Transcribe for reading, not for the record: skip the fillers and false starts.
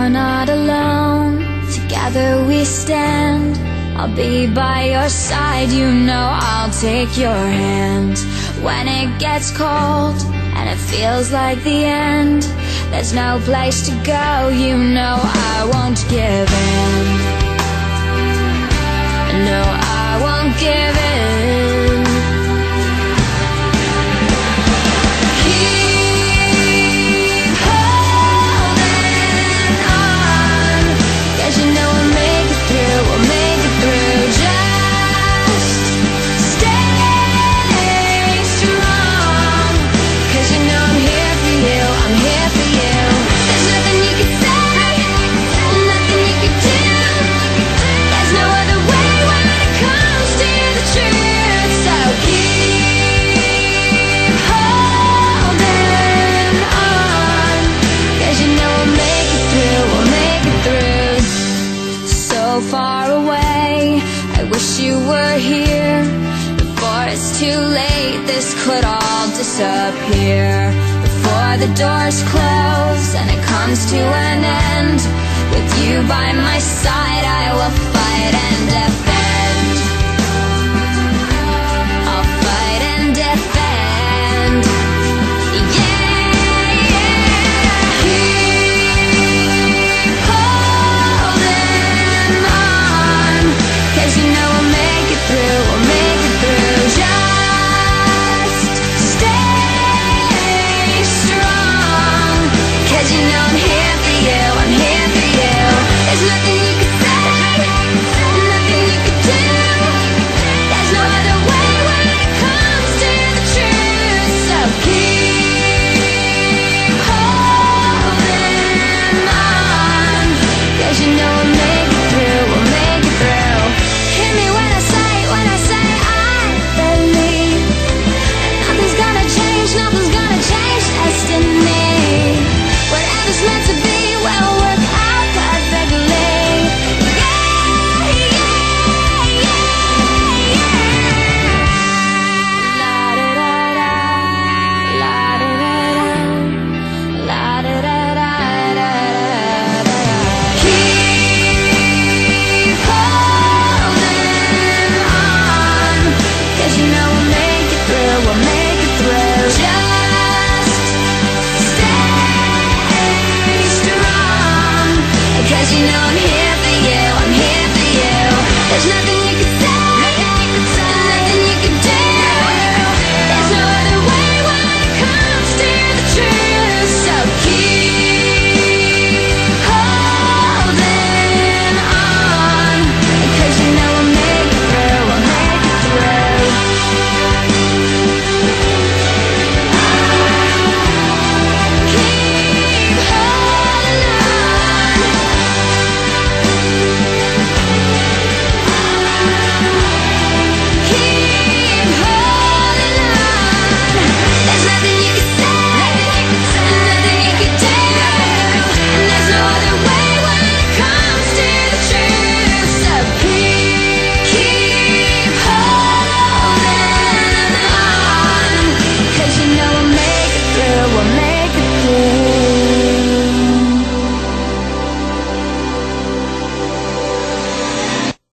You're not alone, together we stand. I'll be by your side, you know I'll take your hand. When it gets cold and it feels like the end, there's no place to go, you know I won't give in. No, I won't give in. Keep holding on, 'cause you know we'll make it through, we'll make it through. Just stay strong, 'cause you know I'm here for you, I'm here for you. There's nothing you can say, nothing you can do. There's no other way when it comes to the truth. So keep holding on, 'cause you know we'll make it through, we'll make it through. So far away, I wish you were here. Before it's too late, this could all disappear. Before the doors close and it comes to an end, with you by my side I will fight